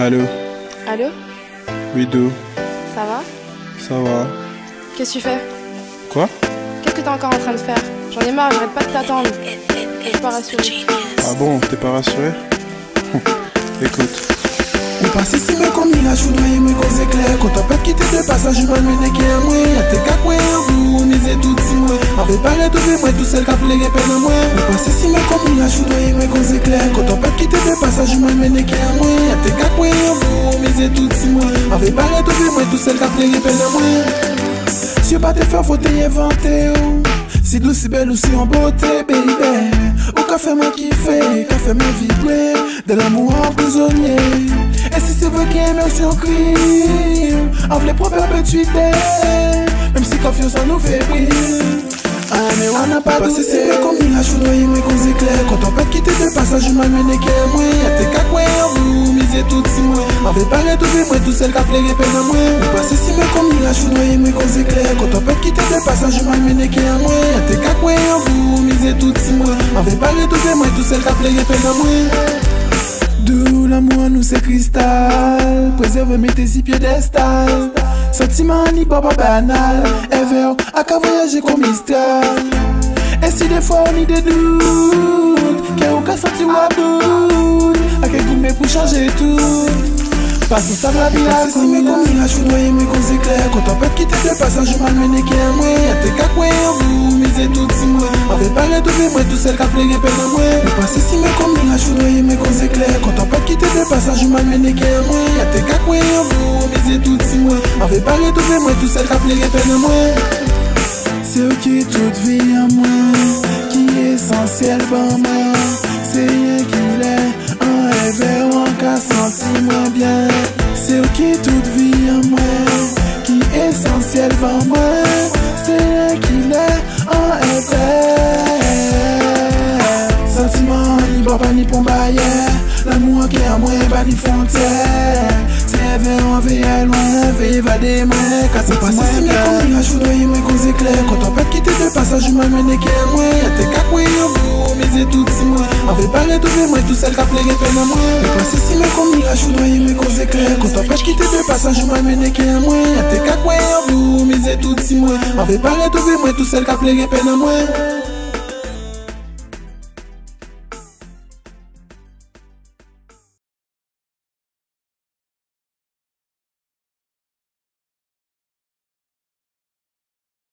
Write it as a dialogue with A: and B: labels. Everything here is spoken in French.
A: Allô?
B: Allô?
A: Oui, Do.
B: Ça va?
A: Ça va.
B: Qu'est-ce que tu fais?
A: Quoi?
B: Qu'est-ce que t'es encore en train de faire? J'en ai marre, j'arrête pas de t'attendre. Je suis pas rassurée.
A: Ah bon, t'es pas rassuré? Écoute.
C: On passe ici mais comme il a choudoué mais cause éclair. Quand on peut quitter de passage, je m'amène qui est à moi. Y'a tes cacoués en vous, on misait tout si moi. Avec pas retrouvé moi tout seul qu'a flairé peine à moi. On passe ici mais comme il a choudoué mais cause éclair. Quand on peut quitter de passage, je m'amène qui est à moi. Y'a tes cacoués en vous, on misait tout si moi. Avec pas retrouvé moi tout seul qu'a flairé peine à moi. Si pas te faire faut t'inventer oh. Si douce, si belle ou si en beauté, baby. Ou qu'a fait moi kiffer, qu'a fait moi vibrer. De l'amour en prisonnier. Et si c'est vrai qu'il y a émotion crime, avec les propres perpétuités. Même si confiance en nous fait briller. Ah mais on n'a pas douté. C'est mais comme il a choudoué mais cause éclair. Quand on peut quitter de passage, je m'amène qui est moi. Y'a tes cacoués en vous, misez tout si moi. Avec pas retrouvé moi tout seul qu'a flairé peine à moi. On passe ici mais comme il a choudoué mais cause éclair. Quand on peut quitter de passage, je m'amène qui est moi. Y'a tes cacoués en vous, misez tout si moi. Avec pas retrouvé moi tout seul qu'a flairé peine à moi. D'où l'amour nous c'est cristal. Préserve mes tes piédestal. Sentiment ni pas banal. Ever à qu'à voyager comme Mistral. Et si des fois on y des doutes, qu'est-ce qu'on senti ou à doute. À quel goût mais pour changer tout. Parce que ça va bien à si mais comme il a choudoué mais cause éclair. Quand on peut quitter de passage, je m'amène qui est à moi. Y'a tes cacoués en vous, misez tout si moi. Avec pas retrouvé moi tout seul qu'a flairé peine à moi. On passe ici mais comme il a choudoué mais cause éclair. Quand on peut quitter de passage, je m'amène qui est à moi. Y'a tes cacoués en vous, misez tout si moi. Avec pas retrouvé moi tout seul qu'a flairé peine à moi. C'est eux qui toute vie à moi, qui est essentiel pour moi. C'est rien qu'il est, en rêve ou en cas senti moins bien. C'est eux qui toute vie à moi, qui est essentiel pour moi. C'est rien qu'il est, en rêve. Sentiment, ni baba ni pour bailler. L'amour qui est à moi, pas ni frontière. C'est vrai, on veille loin, veille évader moi. Quand c'est passé, c'est bien comme il a choudoué mais cause éclair. Quand on peut quitter de passage, je m'amène qui est à moi. Y'a tes cacoués en vous, misez tout si moi. Avec pas retrouvé moi tout seul qu'a flairé peine à moi. On passe ici mais comme il a choudoué mais cause éclair. Quand on peut quitter de passage, je m'amène qui est à moi. Y'a tes cacoués en vous, misez tout si moi. Avec pas retrouvé moi tout seul qu'a flairé peine à moi.